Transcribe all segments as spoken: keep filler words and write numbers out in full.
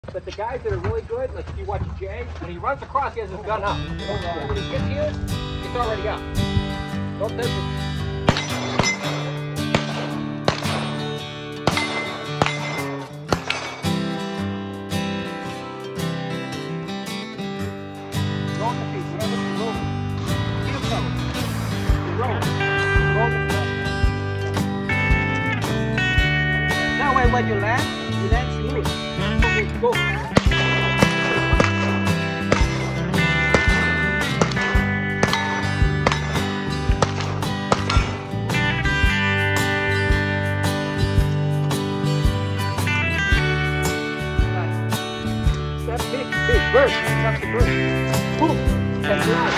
But the guys that are really good, like if you watch Jay, when he runs across, he has his gun up. So when he gets here, it's already up. Don't touch it. Roll the feet, whatever, roll it. Keep it covered. Roll it. Roll the foot. That way when you land, you land smooth. Okay, go. Burst, that's the burst. Boom, and glide.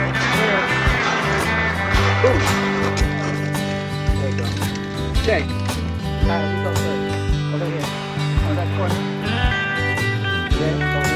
Boom. There you go. Okay. Now we go third. Over here. On that corner. Okay, go here.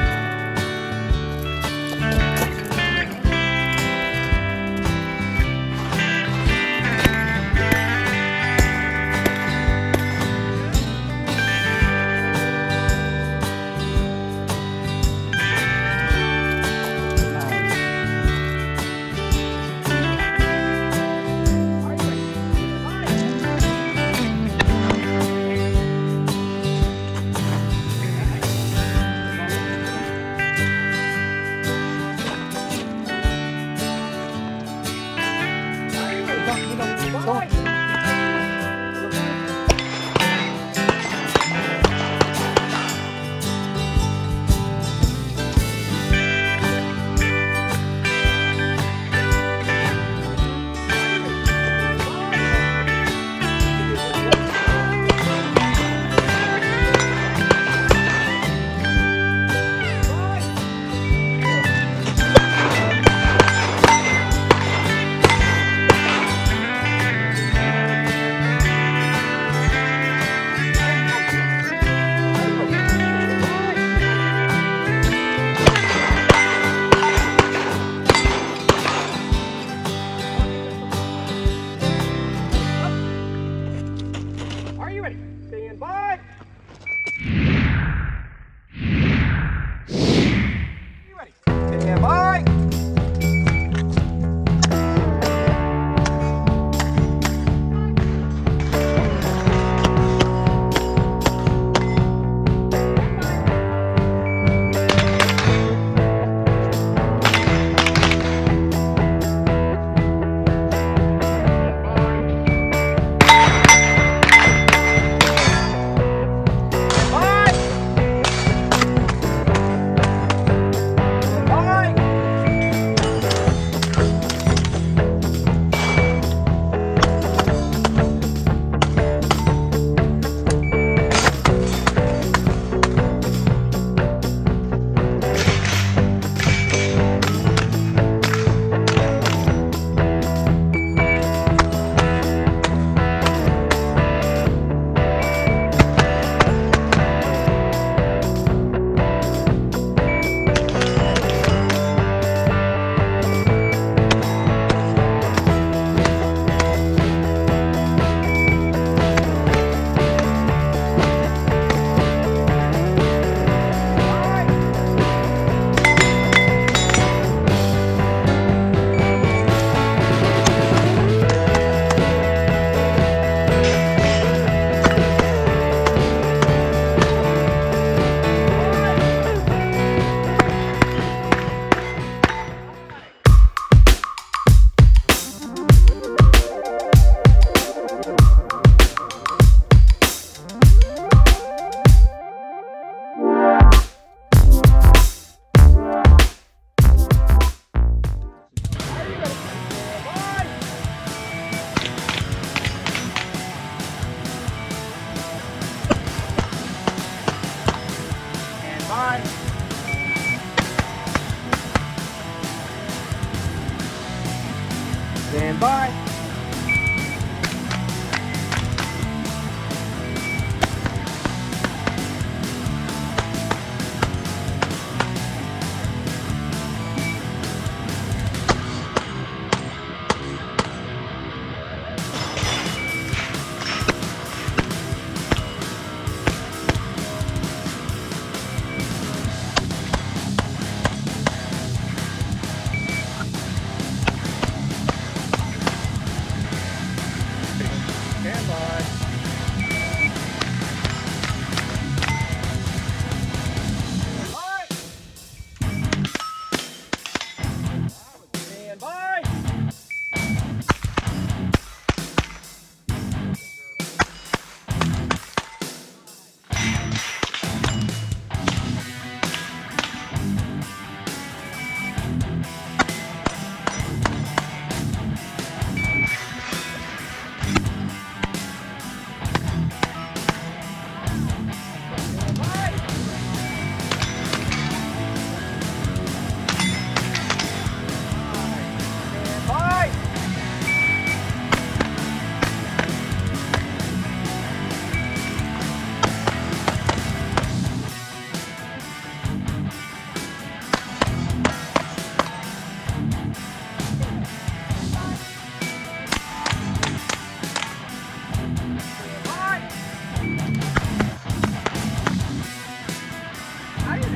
Stand by.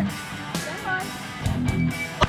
Stand by.